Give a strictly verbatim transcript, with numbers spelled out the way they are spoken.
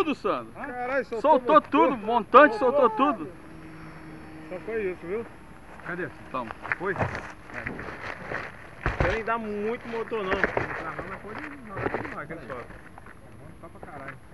tudo, Sandro. Caralho, soltou, soltou tudo, montante, soltou tudo. Só foi isso, viu? Cadê? Toma. Foi? É. Não nem dá muito motor não. Não dá não, mas pode jogar tudo lá, aquele só. Só pra caralho.